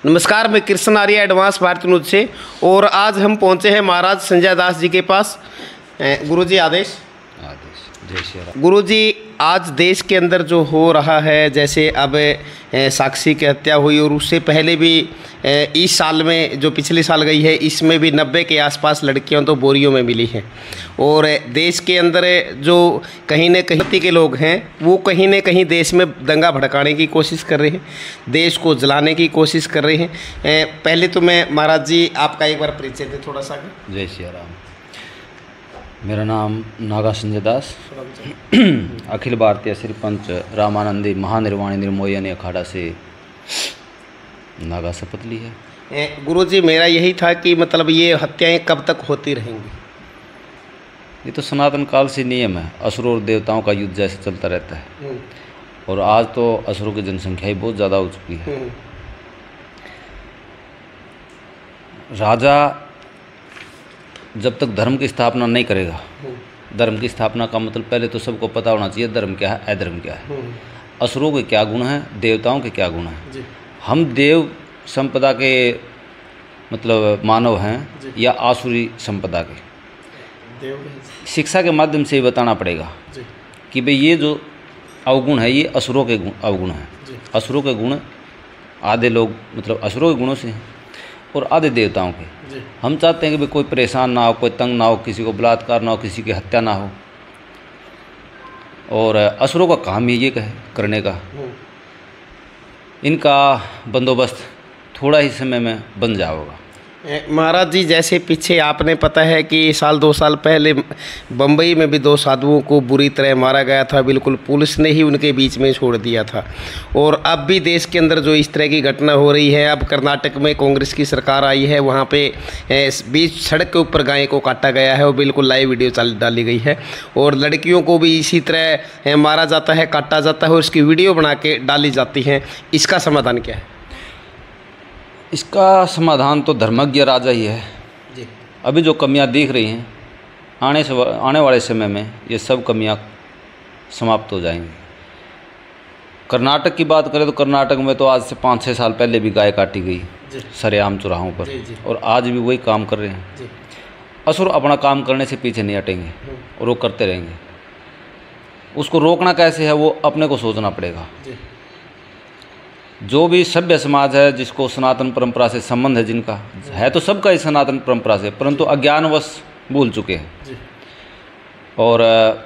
नमस्कार, मैं Krishna Arya advance Bharatiya news से। और आज हम पहुंचे हैं महाराज संजय दास जी के पास। गुरुजी आदेश। जय श्री राम। गुरुजी, आज देश के अंदर जो हो रहा है, जैसे अब साक्षी की हत्या हुई और उससे पहले भी इस साल में जो पिछले साल गई है, इसमें भी 90 के आसपास लड़कियां तो बोरियों में मिली हैं। और देश के अंदर जो कहीं न कहीं के लोग हैं, वो कहीं न कहीं देश में दंगा भड़काने की कोशिश कर रहे हैं, देश को जलाने की कोशिश कर रहे हैं। पहले तो मैं महाराज जी आपका एक बार परिचय दें थोड़ा सा। जय श्री राम। मेरा नाम नागा संजय दास, अखिल भारतीय श्रीपंच रामानंदी महानिर्वाणी निर्मोयनी अखाड़ा से नागा शपथ ली है। गुरुजी, मेरा यही था कि मतलब ये हत्याएं कब तक होती रहेंगी? ये तो सनातन काल से नियम है, असुर और देवताओं का युद्ध जैसे चलता रहता है। और आज तो असुरों की जनसंख्या ही बहुत ज़्यादा हो चुकी है। राजा जब तक धर्म की स्थापना नहीं करेगा, धर्म की स्थापना का मतलब पहले तो सबको पता होना चाहिए धर्म क्या है, अधर्म क्या है, असुरों के क्या गुण हैं, देवताओं के क्या गुण हैं। हम देव संपदा के मतलब मानव हैं या आसुरी संपदा के? शिक्षा के माध्यम से ही बताना पड़ेगा कि भाई ये जो अवगुण है, ये असुरों के अवगुण हैं। असुरों के गुण आधे लोग मतलब असुरों के गुणों से हैं और आधे देवताओं के। हम चाहते हैं कि भाई कोई परेशान ना हो, कोई तंग ना हो, किसी को बलात्कार ना हो, किसी की हत्या ना हो। और असुरों का काम ही ये करने का। इनका बंदोबस्त थोड़ा ही समय में बन जाएगा। महाराज जी, जैसे पीछे आपने पता है कि साल 2 साल पहले बम्बई में भी 2 साधुओं को बुरी तरह मारा गया था, बिल्कुल पुलिस ने ही उनके बीच में छोड़ दिया था। और अब भी देश के अंदर जो इस तरह की घटना हो रही है, अब कर्नाटक में कांग्रेस की सरकार आई है, वहाँ पे बीच सड़क के ऊपर गाय को काटा गया है और बिल्कुल लाइव वीडियो डाली गई है। और लड़कियों को भी इसी तरह मारा जाता है, काटा जाता है और उसकी वीडियो बना के डाली जाती हैं। इसका समाधान क्या है? इसका समाधान तो धर्मज्ञ राजा ही है जी। अभी जो कमियां दिख रही हैं, आने वाले समय में ये सब कमियां समाप्त हो जाएंगी। कर्नाटक की बात करें तो कर्नाटक में तो आज से 5-6 साल पहले भी गाय काटी गई सरेआम चौराहों पर जी। और आज भी वही काम कर रहे हैं जी। असुर अपना काम करने से पीछे नहीं हटेंगे और वो करते रहेंगे। उसको रोकना कैसे है, वो अपने को सोचना पड़ेगा जी। जो भी सभ्य समाज है, जिसको सनातन परंपरा से संबंध है, जिनका है तो सबका ही सनातन परंपरा से, परंतु अज्ञानवश भूल चुके हैं। और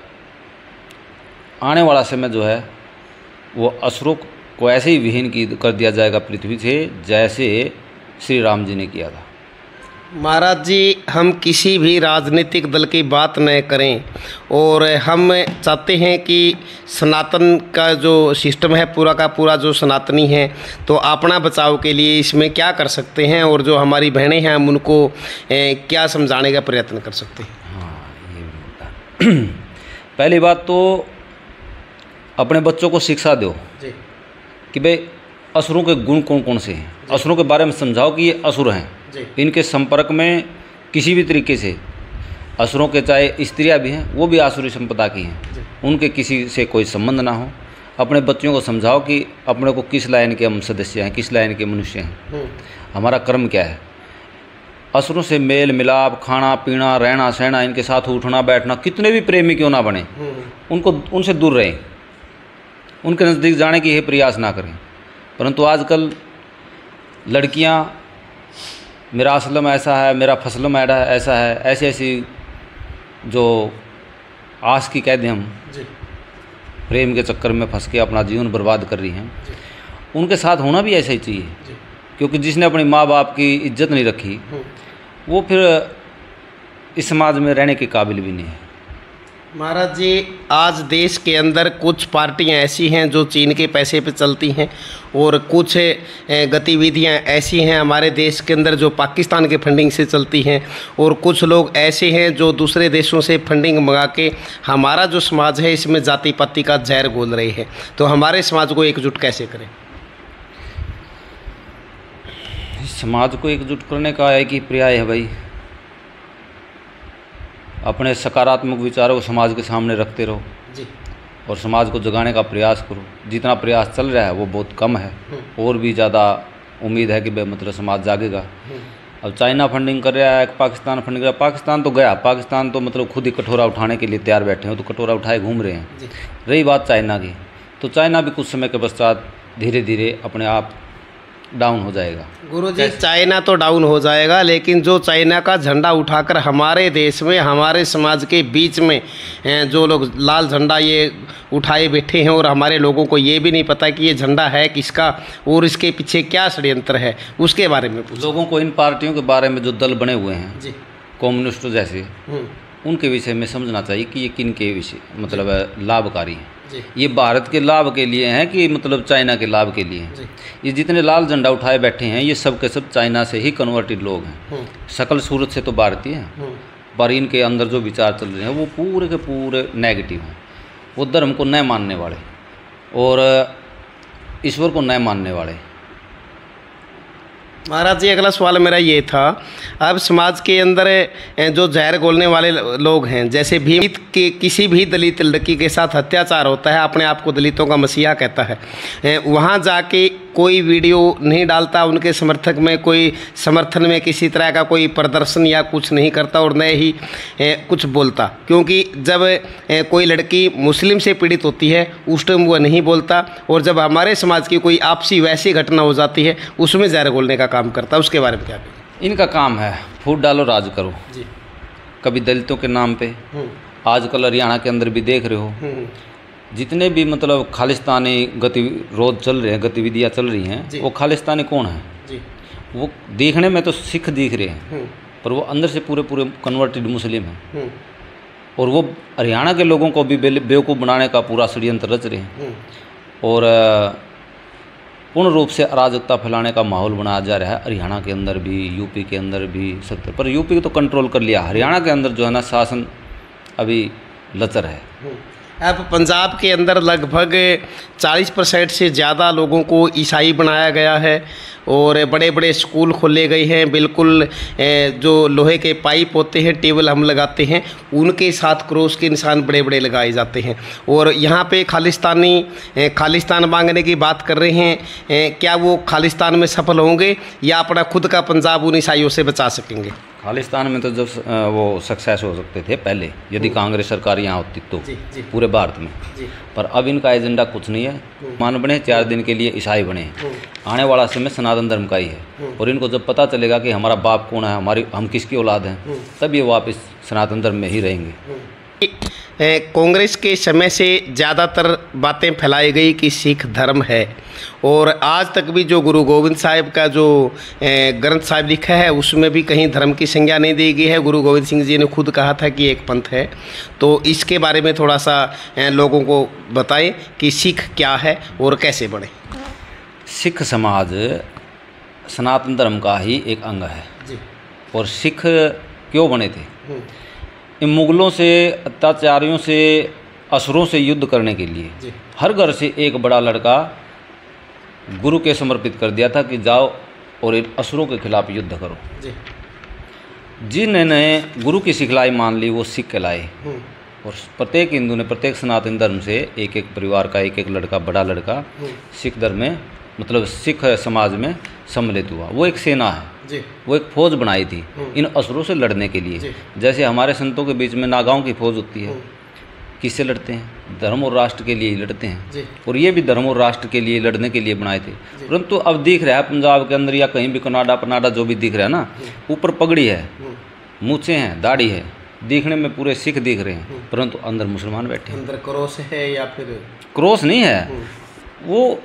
आने वाला समय जो है वो असुरों को ऐसे ही विहीन कर दिया जाएगा पृथ्वी से, जैसे श्री राम जी ने किया था। महाराज जी, हम किसी भी राजनीतिक दल की बात न करें और हम चाहते हैं कि सनातन का जो सिस्टम है पूरा का पूरा जो सनातनी है, तो अपना बचाव के लिए इसमें क्या कर सकते हैं और जो हमारी बहनें हैं हम उनको क्या समझाने का प्रयत्न कर सकते हैं? हाँ, ये पहली बात तो अपने बच्चों को शिक्षा दो कि भाई असुरों के गुण कौन कौन से हैं। असुरों के बारे में समझाओ कि ये असुर हैं, इनके संपर्क में किसी भी तरीके से असुरों के चाहे स्त्रियां भी हैं, वो भी आसुरी संपदा की हैं, उनके किसी से कोई संबंध ना हो। अपने बच्चों को समझाओ कि अपने को किस लाइन के हम सदस्य हैं, किस लाइन के मनुष्य हैं, हमारा कर्म क्या है। असुरों से मेल मिलाप, खाना पीना, रहना सहना, इनके साथ उठना बैठना, कितने भी प्रेमी क्यों ना बने, उनसे दूर रहें, उनके नज़दीक जाने की प्रयास ना करें। परंतु आजकल लड़कियां मेरा असलम ऐसा है, मेरा फसलम ऐसा है, ऐसी जो आस की कैद हम प्रेम के चक्कर में फंस के अपना जीवन बर्बाद कर रही हैं, उनके साथ होना भी ऐसा ही चाहिए। क्योंकि जिसने अपनी माँ बाप की इज्जत नहीं रखी, वो फिर इस समाज में रहने के काबिल भी नहीं है। महाराज जी, आज देश के अंदर कुछ पार्टियां ऐसी हैं जो चीन के पैसे पे चलती हैं और कुछ गतिविधियां ऐसी हैं हमारे देश के अंदर जो पाकिस्तान के फंडिंग से चलती हैं, और कुछ लोग ऐसे हैं जो दूसरे देशों से फंडिंग मंगा के हमारा जो समाज है इसमें जाति पाति का जहर घोल रहे हैं। तो हमारे समाज को एकजुट कैसे करें? समाज को एकजुट करने का एक ही पर्याय है भाई, अपने सकारात्मक विचारों को समाज के सामने रखते रहो जी। और समाज को जगाने का प्रयास करो। जितना प्रयास चल रहा है वो बहुत कम है, और भी ज़्यादा उम्मीद है कि भाई मतलब समाज जागेगा। अब चाइना फंडिंग कर रहा है, पाकिस्तान फंडिंग कर रहा है। पाकिस्तान तो गया, पाकिस्तान तो मतलब खुद ही कटोरा उठाने के लिए तैयार बैठे हैं, तो कटोरा उठाए घूम रहे हैं। रही बात चाइना की, तो चाइना भी कुछ समय के पश्चात धीरे धीरे अपने आप डाउन हो जाएगा। गुरुजी, चाइना तो डाउन हो जाएगा, लेकिन जो चाइना का झंडा उठाकर हमारे देश में, हमारे समाज के बीच में जो लोग लाल झंडा ये उठाए बैठे हैं, और हमारे लोगों को ये भी नहीं पता कि ये झंडा है किसका और इसके पीछे क्या षड्यंत्र है, उसके बारे में लोगों को इन पार्टियों के बारे में जो दल बने हुए हैं जी, कम्युनिस्ट जैसे, उनके विषय में समझना चाहिए कि ये किन के विषय मतलब लाभकारी है। ये भारत के लाभ के लिए हैं कि मतलब चाइना के लाभ के लिए हैं। ये जितने लाल झंडा उठाए बैठे हैं ये सब के सब चाइना से ही कन्वर्टेड लोग हैं। शकल सूरत से तो भारतीय हैं, पर इनके अंदर जो विचार चल रहे हैं वो पूरे के पूरे नेगेटिव हैं। वो धर्म को न मानने वाले और ईश्वर को न मानने वाले। महाराज जी, अगला सवाल मेरा ये था, अब समाज के अंदर जो जहर घोलने वाले लोग हैं, जैसे भीम के किसी भी दलित लड़की के साथ अत्याचार होता है, अपने आप को दलितों का मसीहा कहता है, वहाँ जाके कोई वीडियो नहीं डालता, उनके समर्थक में कोई समर्थन में किसी तरह का कोई प्रदर्शन या कुछ नहीं करता और न ही कुछ बोलता, क्योंकि जब कोई लड़की मुस्लिम से पीड़ित होती है उस टाइम वह नहीं बोलता, और जब हमारे समाज की कोई आपसी वैसी घटना हो जाती है उसमें जहर घोलने का काम करता है। उसके बारे में क्या कहेंगे? इनका काम है फूट डालो राज करो जी। कभी दलितों के नाम पे, आजकल हरियाणा के अंदर भी देख रहे हो जितने भी मतलब खालिस्तानी रोध चल रहे हैं, गतिविधियाँ चल रही हैं, वो खालिस्तानी कौन है जी? वो देखने में तो सिख दिख रहे हैं पर वो अंदर से पूरे पूरे कन्वर्टेड मुस्लिम हैं, और वो हरियाणा के लोगों को भी बेवकूफ़ बनाने का पूरा षड्यंत्र रच रहे हैं, और पूर्ण रूप से अराजकता फैलाने का माहौल बनाया जा रहा है। हरियाणा के अंदर भी, यूपी के अंदर भी सकते, पर यूपी तो कंट्रोल कर लिया, हरियाणा के अंदर जो है ना शासन अभी लचर है। अब पंजाब के अंदर लगभग 40% से ज़्यादा लोगों को ईसाई बनाया गया है, और बड़े बड़े स्कूल खोले गए हैं। बिल्कुल जो लोहे के पाइप होते हैं, टेबल हम लगाते हैं, उनके साथ क्रॉस के निशान बड़े बड़े लगाए जाते हैं, और यहाँ पे खालिस्तान मांगने की बात कर रहे हैं। क्या वो खालिस्तान में सफल होंगे या अपना खुद का पंजाब उन ईसाइयों से बचा सकेंगे? खालिस्तान में तो जब वो सक्सेस हो सकते थे पहले, यदि कांग्रेस सरकार यहाँ होती तो जी। पूरे भारत में जी। पर अब इनका एजेंडा कुछ नहीं है। मान बने 4 दिन के लिए ईसाई बने, आने वाला समय सनातन धर्म का ही है, और इनको जब पता चलेगा कि हमारा बाप कौन है, हम किसकी औलाद हैं, तब ये वापस सनातन धर्म में ही रहेंगे। कांग्रेस के समय से ज़्यादातर बातें फैलाई गई कि सिख धर्म है, और आज तक भी जो गुरु गोविंद साहिब का जो ग्रंथ साहिब लिखा है उसमें भी कहीं धर्म की संज्ञा नहीं दी गई है। गुरु गोविंद सिंह जी ने खुद कहा था कि एक पंथ है। तो इसके बारे में थोड़ा सा लोगों को बताएं कि सिख क्या है और कैसे बने। सिख समाज सनातन धर्म का ही एक अंग है जी। और सिख क्यों बने थे? इन मुगलों से, अत्याचारियों से, असुरों से युद्ध करने के लिए जी। हर घर से एक बड़ा लड़का गुरु के समर्पित कर दिया था कि जाओ और इन असुरों के खिलाफ युद्ध करो जी। जिन्होंने गुरु की सिखलाई मान ली वो सिख कहलाए, और प्रत्येक हिंदू ने, प्रत्येक सनातन धर्म से एक एक परिवार का एक एक लड़का, बड़ा लड़का सिख धर्म में मतलब सिख समाज में सम्मिलित हुआ। वो एक सेना है जी। वो एक फौज बनाई थी इन असुरों से लड़ने के लिए। जैसे हमारे संतों के बीच में नागाओं की फौज होती है, किससे लड़ते हैं? धर्म और राष्ट्र के लिए ही लड़ते हैं, और ये भी धर्म और राष्ट्र के लिए लड़ने के लिए बनाए थे। परंतु अब दिख रहा है पंजाब के अंदर या कहीं भी कनाडा जो भी दिख रहा है ना, ऊपर पगड़ी है, मूछें हैं, दाढ़ी है, दिखने में पूरे सिख दिख रहे हैं, परंतु अंदर मुसलमान बैठे हैं। अंदर क्रॉस है या फिर क्रॉस नहीं है, वो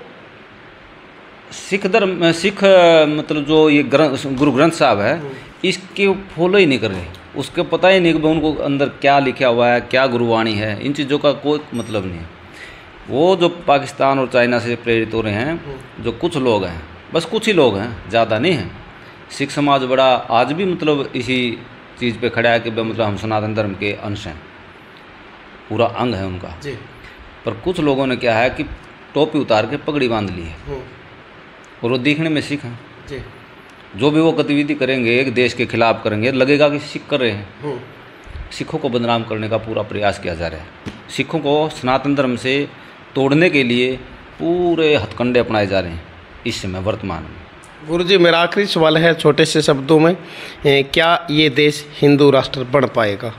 सिख धर्म, सिख मतलब जो ये गुरु ग्रंथ साहब है इसके फॉलो ही नहीं कर रहे, उसके पता ही नहीं कि उनको अंदर क्या लिखा हुआ है, क्या गुरुवाणी है, इन चीज़ों का कोई मतलब नहीं है। वो जो पाकिस्तान और चाइना से प्रेरित हो रहे हैं, जो कुछ लोग हैं, बस कुछ ही लोग हैं, ज़्यादा नहीं हैं। सिख समाज बड़ा आज भी मतलब इसी चीज़ पे खड़ा है कि मतलब हम सनातन धर्म के अंश हैं, पूरा अंग है उनका जी। पर कुछ लोगों ने क्या है कि टोपी उतार के पगड़ी बांध ली है, और वो दिखने में सिख हैं जी। जो भी वो गतिविधि करेंगे एक देश के खिलाफ करेंगे, लगेगा कि सिख कर रहे हैं। सिखों को बदनाम करने का पूरा प्रयास किया जा रहा है। सिखों को सनातन धर्म से तोड़ने के लिए पूरे हथकंडे अपनाए जा रहे हैं इस समय वर्तमान में। गुरुजी मेरा आखिरी सवाल है छोटे से शब्दों में, क्या ये देश हिंदू राष्ट्र बन पाएगा?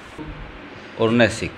और न सिख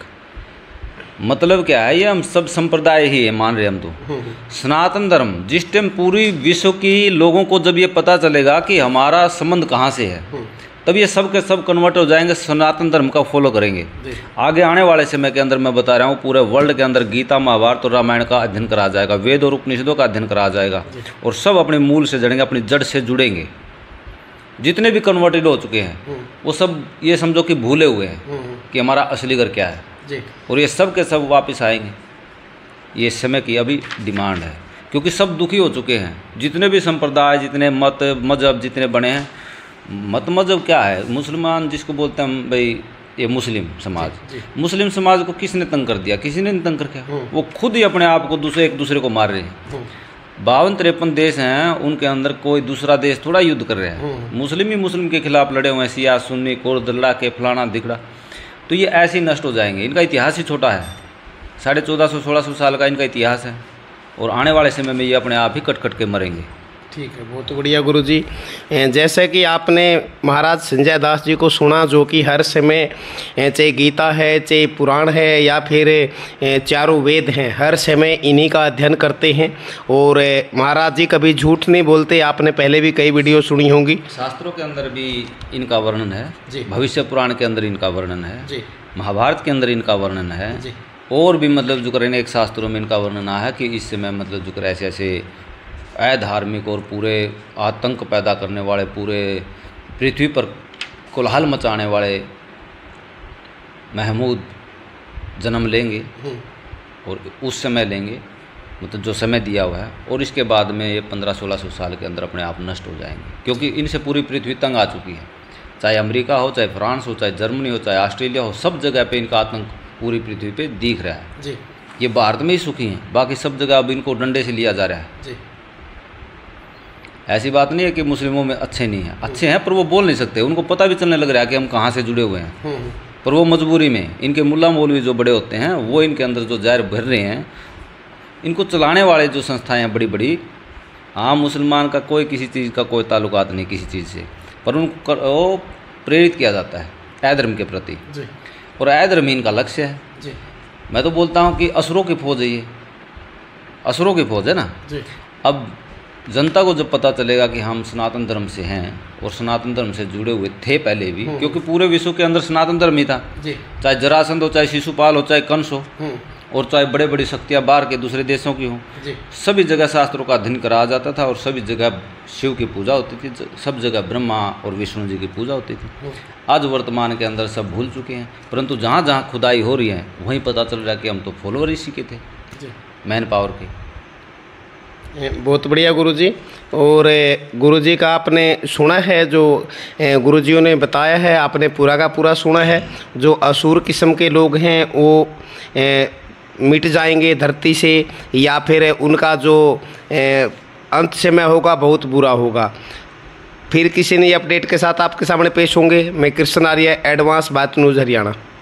मतलब क्या है, ये हम सब संप्रदाय ही है मान रहे हम तो। सनातन धर्म जिस टाइम पूरी विश्व की लोगों को जब ये पता चलेगा कि हमारा संबंध कहाँ से है, तब ये सब के सब कन्वर्ट हो जाएंगे, सनातन धर्म का फॉलो करेंगे। आगे आने वाले समय के अंदर मैं बता रहा हूँ पूरे वर्ल्ड के अंदर गीता, महाभारत और रामायण का अध्ययन करा जाएगा, वेद और उपनिषदों का अध्ययन करा जाएगा, और सब अपने मूल से जुड़ेंगे, अपनी जड़ से जुड़ेंगे। जितने भी कन्वर्टेड हो चुके हैं वो सब ये समझो कि भूले हुए हैं कि हमारा असली घर क्या है, और ये सब के सब वापस आएंगे। ये समय की अभी डिमांड है, क्योंकि सब दुखी हो चुके हैं। जितने भी संप्रदाय, जितने मत मजहब जितने बने हैं, मत मजहब क्या है, मुसलमान जिसको बोलते हैं भाई, ये मुस्लिम समाज, मुस्लिम समाज को किसने तंग कर दिया? किसी ने नहीं तंग कर दिया, वो खुद ही अपने आप को एक दूसरे को मार रहे हैं। 52-53 देश हैं, उनके अंदर कोई दूसरा देश थोड़ा युद्ध कर रहे हैं, मुस्लिम ही मुस्लिम के खिलाफ लड़े हुए हैं, सिया सुन्नी कुर्द लड़ाके फलाना दिखड़ा। तो ये ऐसे ही नष्ट हो जाएंगे। इनका इतिहास ही छोटा है, 1450-1600 साल का इनका इतिहास है, और आने वाले समय में ये अपने आप ही कट कट के मरेंगे। ठीक है, बहुत बढ़िया गुरुजी। जैसे कि आपने महाराज संजय दास जी को सुना, जो कि हर समय चाहे गीता है, चाहे पुराण है, या फिर चारों वेद हैं, हर समय इन्हीं का अध्ययन करते हैं, और महाराज जी कभी झूठ नहीं बोलते। आपने पहले भी कई वीडियो सुनी होंगी। शास्त्रों के अंदर भी इनका वर्णन है जी, भविष्य पुराण के अंदर इनका वर्णन है जी, महाभारत के अंदर इनका वर्णन है जी, और भी मतलब जो करें एक शास्त्रों में इनका वर्णन है कि इस समय मतलब जो करे ऐसे ऐसे अधार्मिक और पूरे आतंक पैदा करने वाले, पूरे पृथ्वी पर कोलाहल मचाने वाले महमूद जन्म लेंगे, और उस समय लेंगे मतलब जो समय दिया हुआ है, और इसके बाद में ये 1500-1600 साल के अंदर अपने आप नष्ट हो जाएंगे, क्योंकि इनसे पूरी पृथ्वी तंग आ चुकी है। चाहे अमेरिका हो, चाहे फ्रांस हो, चाहे जर्मनी हो, चाहे ऑस्ट्रेलिया हो, सब जगह पे इनका आतंक पूरी पृथ्वी पे दिख रहा है जी। ये भारत में ही सुखी हैं, बाकी सब जगह अब इनको डंडे से लिया जा रहा है जी। ऐसी बात नहीं है कि मुस्लिमों में अच्छे नहीं हैं, अच्छे हैं, पर वो बोल नहीं सकते। उनको पता भी चलने लग रहा है कि हम कहाँ से जुड़े हुए हैं, पर वो मजबूरी में, इनके मुल्ला मौलवी जो बड़े होते हैं वो इनके अंदर जो जहर भर रहे हैं, इनको चलाने वाले जो संस्थाएं हैं बड़ी बड़ी, हाँ मुसलमान का कोई किसी चीज़ का कोई ताल्लुकात नहीं किसी चीज़ से, पर उनको वो प्रेरित किया जाता है अधर्म के प्रति, और अधर्म इनका लक्ष्य है। मैं तो बोलता हूँ कि असुरों की फौज है ये, असुरों की फौज है ना। अब जनता को जब पता चलेगा कि हम सनातन धर्म से हैं और सनातन धर्म से जुड़े हुए थे पहले भी, क्योंकि पूरे विश्व के अंदर सनातन धर्म ही था, चाहे जरासंध हो, चाहे शिशुपाल हो, चाहे कंस हो, और चाहे बड़े बड़ी शक्तियाँ बाहर के दूसरे देशों की हों, सभी जगह शास्त्रों का अध्ययन कराया जाता था, और सभी जगह शिव की पूजा होती थी, सब जगह ब्रह्मा और विष्णु जी की पूजा होती थी। आज वर्तमान के अंदर सब भूल चुके हैं, परंतु जहाँ जहाँ खुदाई हो रही है वहीं पता चल रहा है कि हम तो फॉलोअर इसी के थे, मैन पावर के। बहुत बढ़िया गुरुजी। और गुरुजी का आपने सुना है, जो गुरुजियों ने बताया है आपने पूरा का पूरा सुना है। जो असुर किस्म के लोग हैं वो मिट जाएंगे धरती से, या फिर उनका जो अंत समय होगा बहुत बुरा होगा। फिर किसी नई अपडेट के साथ आपके सामने पेश होंगे। मैं कृष्ण आर्य, एडवांस बात न्यूज़ हरियाणा।